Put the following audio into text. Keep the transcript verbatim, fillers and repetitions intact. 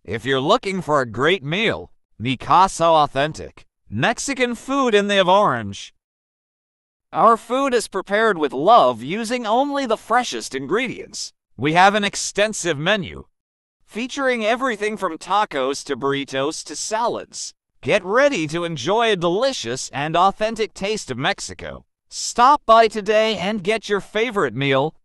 If you're looking for a great meal, the Casa authentic Mexican food in the orange. Our food is prepared with love using only the freshest ingredients. We have an extensive menu, featuring everything from tacos to burritos to salads. Get ready to enjoy a delicious and authentic taste of Mexico. Stop by today and get your favorite meal